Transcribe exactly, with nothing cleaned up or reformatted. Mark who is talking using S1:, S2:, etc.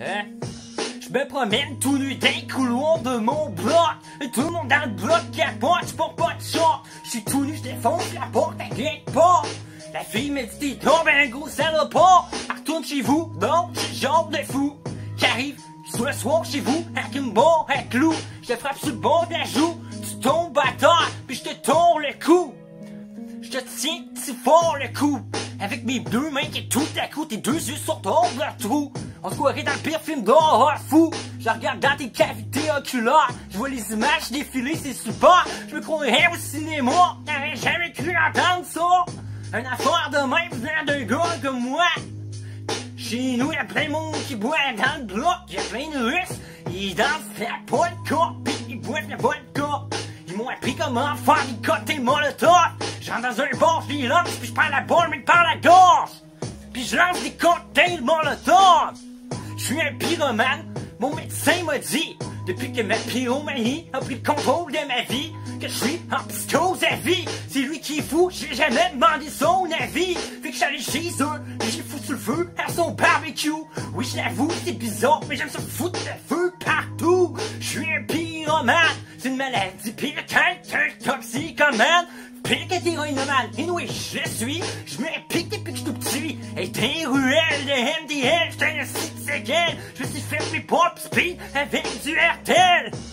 S1: Hein? Je me promène tout nu dans les couloirs de mon bloc. Et tout le monde dans le bloc capote, j'porte pas de short. J'suis tout nu, j'défonce la porte, elle vient pas. La fille me dit t'es tombé un gros salopard. Elle retourne chez vous, donc j'suis genre de fou. J'arrive sur le soir chez vous, avec une barre à clou. J'te frappe sur le bord de la joue, tu tombes à terre, puis j'te tourne le cou. J'te tiens si fort le cou. Avec mes deux mains qui tout à coup, tes deux yeux sortent hors de leur trou. On se croirait dans le pire film d'horreur fou. Je regarde dans tes cavités oculaires. Je vois les images défiler, c'est super. Je me croirais au cinéma. T'aurais jamais cru entendre ça. Une affaire de même venant d'un gars comme moi. Chez nous, y'a plein de monde qui boit dans le bloc. Y'a plein de Russes. Ils dansent la vodka, pis ils boivent la vodka. Ils m'ont appris comment faire des côtés molotov. J'entre dans un bar, je les lance, pis je prends la balle, mais par la gorge. Pis je lance des cocktails molotov. Je suis un pyromane, mon médecin m'a dit, depuis que ma pyromanie a pris le contrôle de ma vie, que je suis en psychose à vie. C'est lui qui est fou, j'ai jamais demandé son avis. Fait que j'allais chez eux, j'ai foutu le feu à son barbecue. Oui, je l'avoue, c'est bizarre, mais j'aime ça foutre le feu partout. Je suis un pyromane, c'est une maladie pire qu'un toxicomane. Pire que t'es héroïnomane, et oui, je le suis. Je m'implique depuis que je suis tout petit. Et des ruelles de M D L, j'étais un site séquel. Je me suis fait mes pop speed avec du R T L.